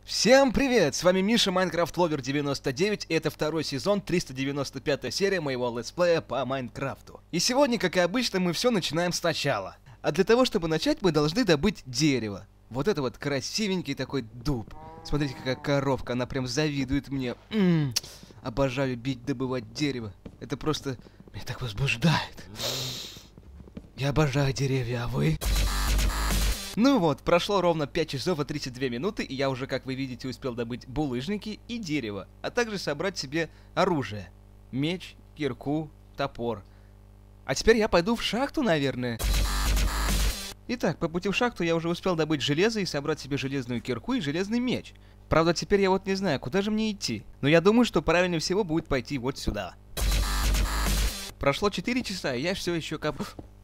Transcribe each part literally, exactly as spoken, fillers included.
Всем привет! С вами Миша, Майнкрафт Ловер девяносто девять, и это второй сезон, триста девяносто пятая серия моего летсплея по Майнкрафту. И сегодня, как и обычно, мы все начинаем сначала. А для того, чтобы начать, мы должны добыть дерево. Вот это вот красивенький такой дуб. Смотрите, какая коровка, она прям завидует мне. М-м-м. Обожаю бить, добывать дерево. Это просто меня так возбуждает. Я обожаю деревья, а вы? Ну вот, прошло ровно пять часов и тридцать две минуты, и я уже, как вы видите, успел добыть булыжники и дерево, а также собрать себе оружие. Меч, кирку, топор. А теперь я пойду в шахту, наверное. Итак, по пути в шахту я уже успел добыть железо и собрать себе железную кирку и железный меч. Правда, теперь я вот не знаю, куда же мне идти. Но я думаю, что правильнее всего будет пойти вот сюда. Прошло четыре часа, и я все еще коп...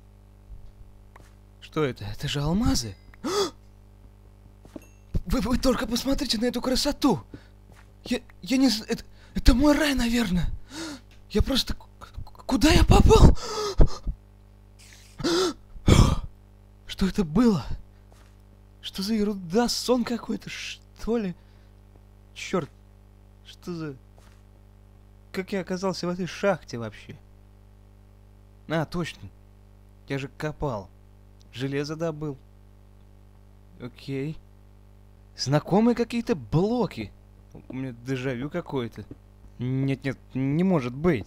Что это? Это же алмазы. Вы, вы только посмотрите на эту красоту. Я, я не знаю, это, это мой рай, наверное. Я просто... Куда я попал? Что это было? Что за ерунда? Сон какой-то, что ли? Черт. Что за... Как я оказался в этой шахте вообще? А, точно. Я же копал. Железо добыл. Окей. Знакомые какие-то блоки. У меня дежавю какое-то. Нет-нет, не может быть.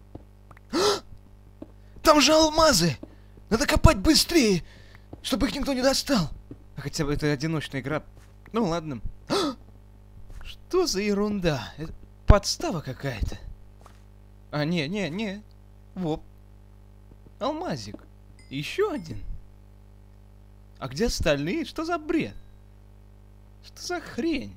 Там же алмазы! Надо копать быстрее, чтобы их никто не достал. Хотя бы это одиночная игра. Ну ладно. Что за ерунда? Это подстава какая-то. А, не, не, не. Воп. Алмазик. Еще один. А где остальные? Что за бред? Что за хрень?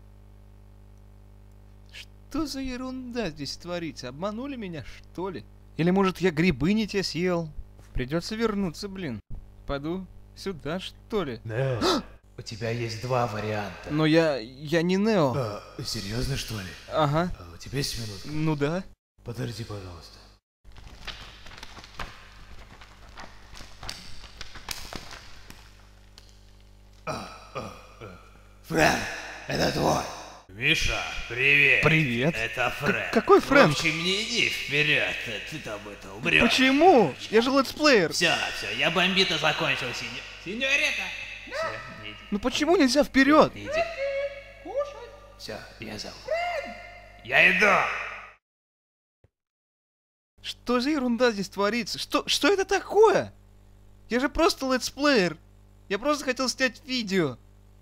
Что за ерунда здесь творится? Обманули меня, что ли? Или, может, я грибы не те съел? Придется вернуться, блин. Пойду сюда, что ли? Нео, у тебя есть два варианта. Но я... я не Нео. А, серьезно, что ли? Ага. А, у тебя есть минутка? Ну да. Подожди, пожалуйста. Фрэнк, это твой. Миша, привет. Привет. Это Фрэнк. какой Фрэнк? В общем, не иди вперед, ты там это умрешь. Почему? Я же летсплеер. Все, все, я бомбито закончил, синьор. Синьорета. Все, не иди. Ну почему нельзя вперед? Не иди. Все, я зову. Я иду. Что за ерунда здесь творится? Что, что это такое? Я же просто летсплеер. Я просто хотел снять видео.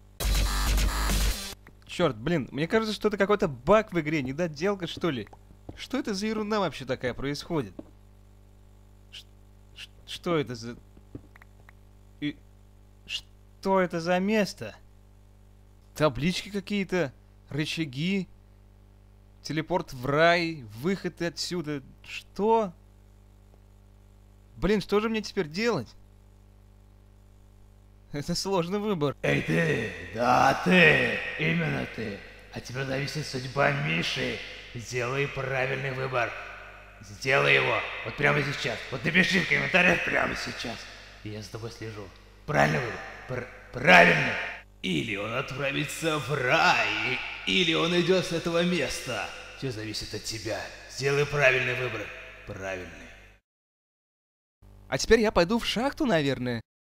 Черт, блин, мне кажется, что это какой-то баг в игре, недоделка, что ли. Что это за ерунда вообще такая происходит? Ш ш что это за... И... Что это за место? Таблички какие-то, рычаги, телепорт в рай, выход отсюда. Что? Блин, что же мне теперь делать? Это сложный выбор. Эй ты, да ты, именно ты. От тебя зависит судьба Миши. Сделай правильный выбор. Сделай его. Вот прямо сейчас. Вот напиши в комментариях прямо сейчас. И я за тобой слежу. Правильный выбор. Пр правильный. Или он отправится в рай, или он идет с этого места. Все зависит от тебя. Сделай правильный выбор. Правильный. А теперь я пойду в шахту, наверное.